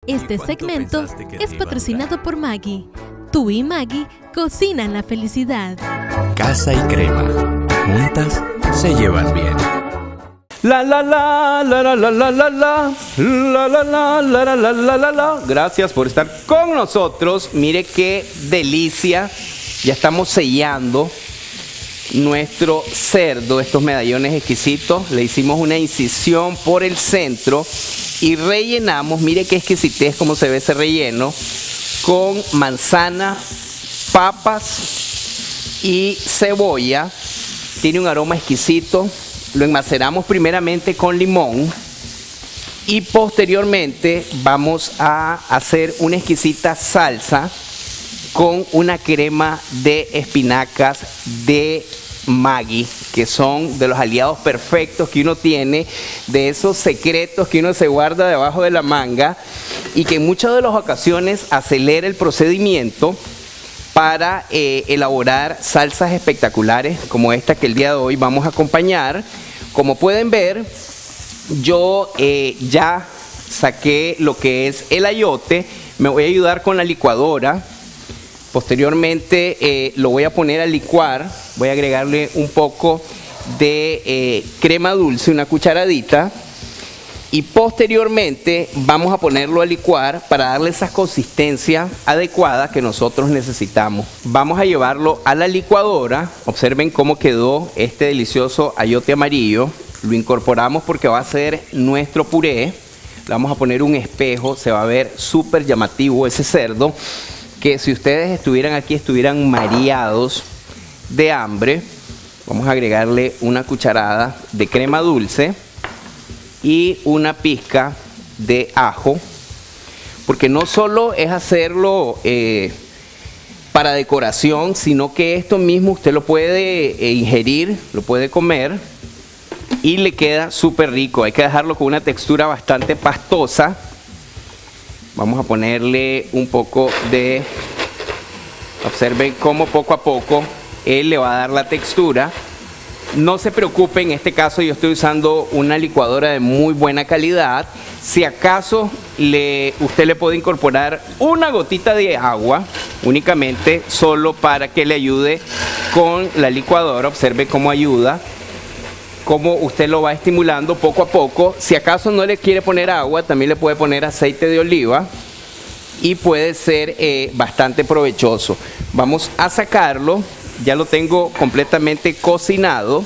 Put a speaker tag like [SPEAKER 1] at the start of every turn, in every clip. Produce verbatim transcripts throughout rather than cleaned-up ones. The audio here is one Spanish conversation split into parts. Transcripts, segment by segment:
[SPEAKER 1] Este segmento es patrocinado por Maggi. Tú y Maggi cocinan la felicidad.
[SPEAKER 2] Casa y crema, juntas se llevan bien.
[SPEAKER 3] La la la la la la la la la la la la la la la la la. Gracias por estar con nosotros. Mire qué delicia. Ya estamos sellando nuestro cerdo, estos medallones exquisitos. Le hicimos una incisión por el centro y rellenamos, mire qué exquisitez como se ve ese relleno, con manzana, papas y cebolla. Tiene un aroma exquisito. Lo enmaceramos primeramente con limón y posteriormente vamos a hacer una exquisita salsa con una crema de espinacas de Maggi, que son de los aliados perfectos que uno tiene, de esos secretos que uno se guarda debajo de la manga y que en muchas de las ocasiones acelera el procedimiento para eh, elaborar salsas espectaculares como esta que el día de hoy vamos a acompañar. Como pueden ver, yo eh, ya saqué lo que es el ayote. Me voy a ayudar con la licuadora. Posteriormente eh, lo voy a poner a licuar. Voy a agregarle un poco de eh, crema dulce, una cucharadita. Y posteriormente vamos a ponerlo a licuar para darle esa consistencia adecuada que nosotros necesitamos. Vamos a llevarlo a la licuadora. Observen cómo quedó este delicioso ayote amarillo. Lo incorporamos porque va a ser nuestro puré. Le vamos a poner un espejo. Se va a ver súper llamativo ese cerdo, que si ustedes estuvieran aquí estuvieran mareados de hambre. Vamos a agregarle una cucharada de crema dulce y una pizca de ajo, porque no solo es hacerlo eh, para decoración, sino que esto mismo usted lo puede eh, ingerir, lo puede comer y le queda súper rico. Hay que dejarlo con una textura bastante pastosa. Vamos a ponerle un poco de, observen cómo poco a poco él le va a dar la textura. No se preocupen, en este caso yo estoy usando una licuadora de muy buena calidad. Si acaso le, usted le puede incorporar una gotita de agua únicamente, solo para que le ayude con la licuadora. Observe cómo ayuda, cómo usted lo va estimulando poco a poco. Si acaso no le quiere poner agua, también le puede poner aceite de oliva y puede ser eh, bastante provechoso. Vamos a sacarlo. Ya lo tengo completamente cocinado,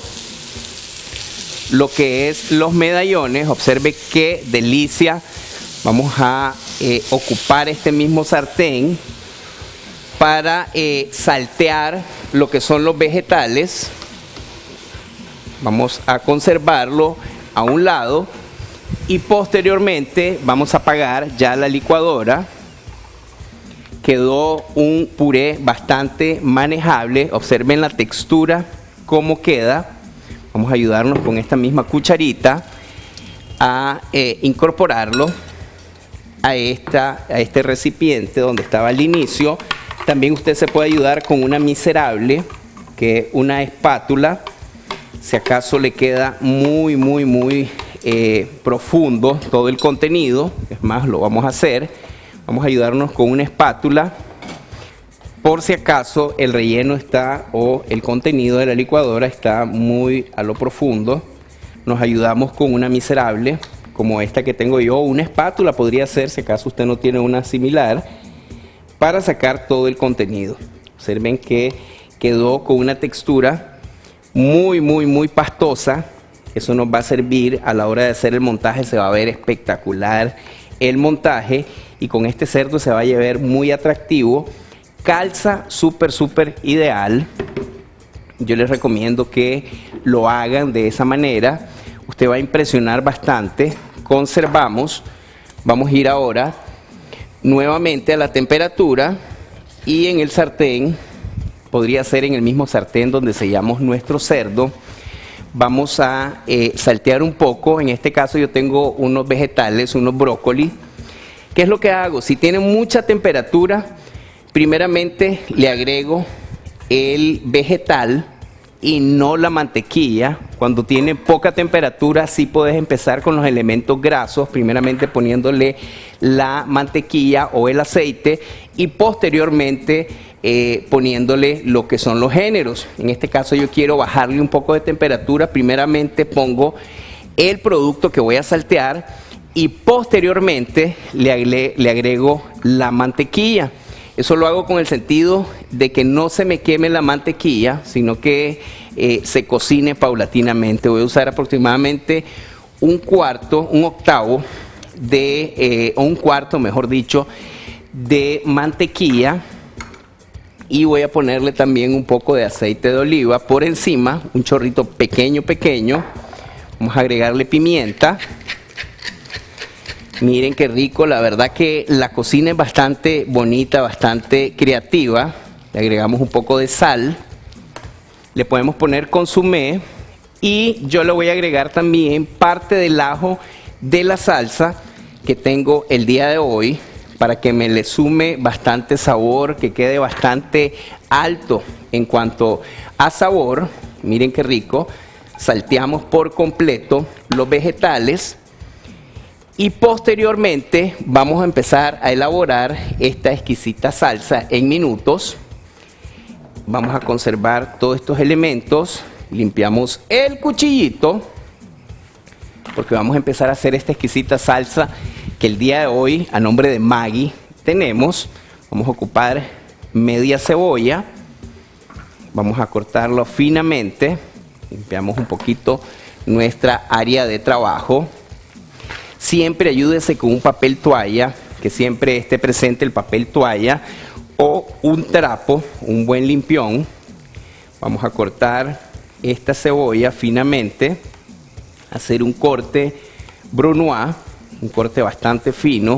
[SPEAKER 3] lo que es los medallones. Observe qué delicia. Vamos a eh, ocupar este mismo sartén para eh, saltear lo que son los vegetales. Vamos a conservarlo a un lado y posteriormente vamos a apagar ya la licuadora. Quedó un puré bastante manejable. Observen la textura, cómo queda. Vamos a ayudarnos con esta misma cucharita a eh, incorporarlo a, esta, a este recipiente donde estaba al inicio. También usted se puede ayudar con una miserable, que es una espátula. Si acaso le queda muy, muy, muy eh, profundo todo el contenido. Es más, lo vamos a hacer. Vamos a ayudarnos con una espátula por si acaso el relleno está o el contenido de la licuadora está muy a lo profundo. Nos ayudamos con una miserable como esta que tengo yo. Una espátula podría ser, si acaso usted no tiene una similar, para sacar todo el contenido. Observen que quedó con una textura muy, muy, muy pastosa. Eso nos va a servir a la hora de hacer el montaje. Se va a ver espectacular el montaje. Y con este cerdo se va a ver muy atractivo. Calza súper, súper ideal. Yo les recomiendo que lo hagan de esa manera. Usted va a impresionar bastante. Conservamos. Vamos a ir ahora nuevamente a la temperatura. Y en el sartén, podría ser en el mismo sartén donde sellamos nuestro cerdo, vamos a eh, saltear un poco. En este caso yo tengo unos vegetales, unos brócolis. ¿Qué es lo que hago? Si tiene mucha temperatura, primeramente le agrego el vegetal y no la mantequilla. Cuando tiene poca temperatura sí puedes empezar con los elementos grasos, primeramente poniéndole la mantequilla o el aceite y posteriormente eh, poniéndole lo que son los géneros. En este caso yo quiero bajarle un poco de temperatura, primeramente pongo el producto que voy a saltear y posteriormente le agrego, le agrego la mantequilla. Eso lo hago con el sentido de que no se me queme la mantequilla, sino que eh, se cocine paulatinamente. Voy a usar aproximadamente un cuarto, un octavo de, eh, o un cuarto, mejor dicho, de mantequilla. Y voy a ponerle también un poco de aceite de oliva por encima, un chorrito pequeño, pequeño. Vamos a agregarle pimienta. Miren qué rico, la verdad que la cocina es bastante bonita, bastante creativa. Le agregamos un poco de sal, le podemos poner consomé y yo le voy a agregar también parte del ajo de la salsa que tengo el día de hoy para que me le sume bastante sabor, que quede bastante alto en cuanto a sabor. Miren qué rico, salteamos por completo los vegetales. Y posteriormente vamos a empezar a elaborar esta exquisita salsa en minutos. Vamos a conservar todos estos elementos. Limpiamos el cuchillito porque vamos a empezar a hacer esta exquisita salsa que el día de hoy a nombre de Maggie tenemos. Vamos a ocupar media cebolla. Vamos a cortarlo finamente. Limpiamos un poquito nuestra área de trabajo. Siempre ayúdese con un papel toalla, que siempre esté presente el papel toalla o un trapo, un buen limpión. Vamos a cortar esta cebolla finamente, hacer un corte brunoise, un corte bastante fino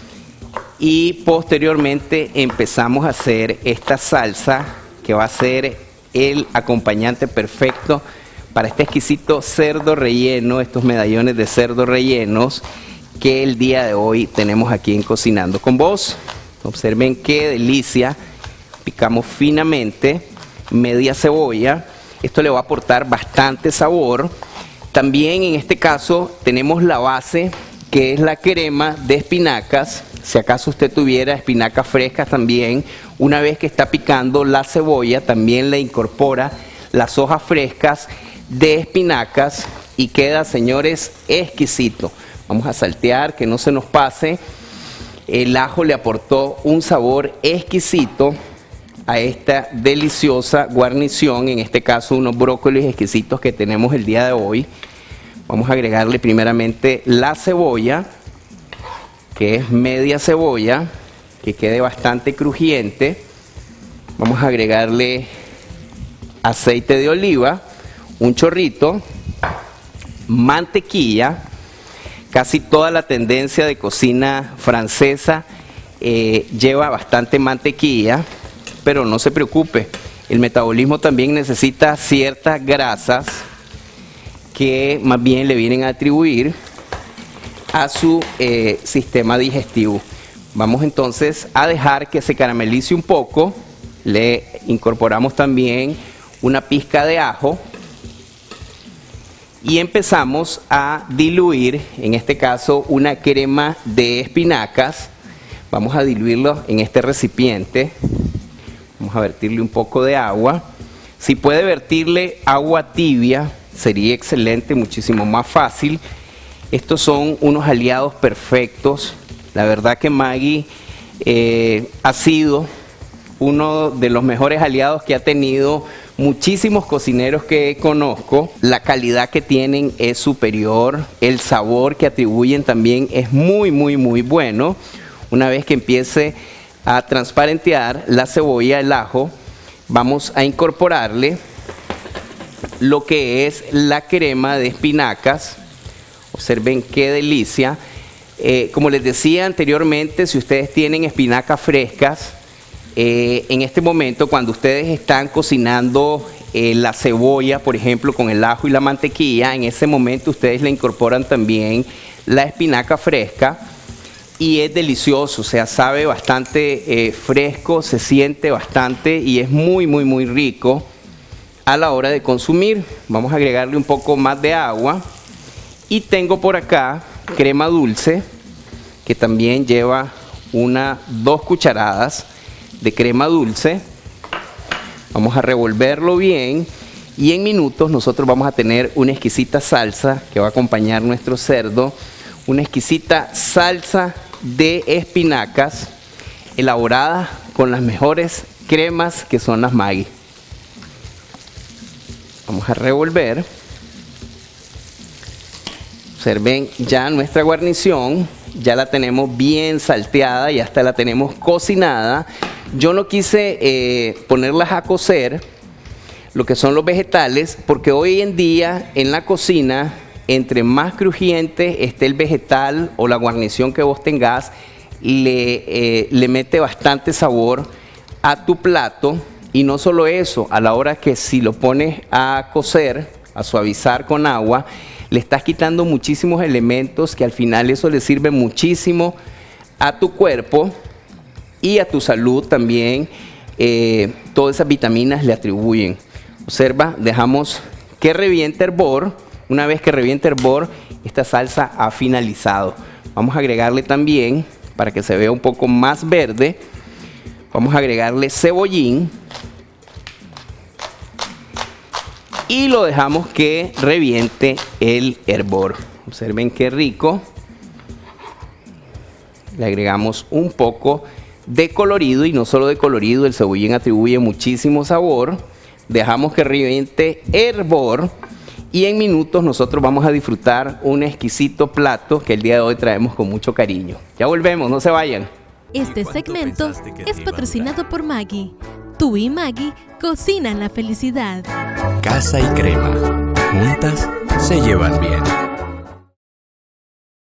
[SPEAKER 3] y posteriormente empezamos a hacer esta salsa que va a ser el acompañante perfecto para este exquisito cerdo relleno, estos medallones de cerdo rellenos que el día de hoy tenemos aquí en Cocinando con Vos. Observen qué delicia. Picamos finamente media cebolla. Esto le va a aportar bastante sabor. También en este caso tenemos la base que es la crema de espinacas. Si acaso usted tuviera espinacas frescas también, una vez que está picando la cebolla, también le incorpora las hojas frescas de espinacas y queda, señores, exquisito. Vamos a saltear que no se nos pase. El ajo le aportó un sabor exquisito a esta deliciosa guarnición, en este caso unos brócolis exquisitos que tenemos el día de hoy. Vamos a agregarle primeramente la cebolla, que es media cebolla, que quede bastante crujiente. Vamos a agregarle aceite de oliva, un chorrito, mantequilla. Casi toda la tendencia de cocina francesa eh, lleva bastante mantequilla, pero no se preocupe, el metabolismo también necesita ciertas grasas que más bien le vienen a atribuir a su eh, sistema digestivo. Vamos entonces a dejar que se caramelice un poco. Le incorporamos también una pizca de ajo y empezamos a diluir, en este caso, una crema de espinacas. Vamos a diluirlo en este recipiente. Vamos a vertirle un poco de agua. Si puede vertirle agua tibia, sería excelente, muchísimo más fácil. Estos son unos aliados perfectos. La verdad que Maggie eh, ha sido uno de los mejores aliados que ha tenido muchísimos cocineros que conozco. La calidad que tienen es superior, el sabor que atribuyen también es muy, muy, muy bueno. Una vez que empiece a transparentear la cebolla, el ajo, vamos a incorporarle lo que es la crema de espinacas. Observen qué delicia. Eh, como les decía anteriormente, si ustedes tienen espinacas frescas, eh, en este momento cuando ustedes están cocinando eh, la cebolla, por ejemplo, con el ajo y la mantequilla, en ese momento ustedes le incorporan también la espinaca fresca y es delicioso, o sea, sabe bastante eh, fresco, se siente bastante y es muy, muy, muy rico. a la hora de consumir. Vamos a agregarle un poco más de agua. Y tengo por acá crema dulce, que también lleva una, dos cucharadas de crema dulce. Vamos a revolverlo bien y en minutos nosotros vamos a tener una exquisita salsa que va a acompañar nuestro cerdo. Una exquisita salsa de espinacas elaborada con las mejores cremas que son las Maggi. Vamos a revolver. Observen ya nuestra guarnición, ya la tenemos bien salteada, ya hasta la tenemos cocinada. Yo no quise eh, ponerlas a cocer, lo que son los vegetales, porque hoy en día en la cocina, entre más crujiente esté el vegetal o la guarnición que vos tengas, le, eh, le mete bastante sabor a tu plato. Y no solo eso, a la hora que si lo pones a cocer, a suavizar con agua, le estás quitando muchísimos elementos que al final eso le sirve muchísimo a tu cuerpo y a tu salud también. Eh, todas esas vitaminas le atribuyen. Observa, dejamos que reviente hervor. Una vez que reviente hervor, esta salsa ha finalizado. Vamos a agregarle también, para que se vea un poco más verde, vamos a agregarle cebollín. Y lo dejamos que reviente el hervor. Observen qué rico. Le agregamos un poco de colorido, y no solo de colorido, el cebollín atribuye muchísimo sabor. Dejamos que reviente hervor y en minutos nosotros vamos a disfrutar un exquisito plato que el día de hoy traemos con mucho cariño. Ya volvemos, no se vayan.
[SPEAKER 1] Este segmento es patrocinado por Maggi. Tú y Maggi cocinan la felicidad.
[SPEAKER 2] Casa y Crema. Juntas se llevan bien.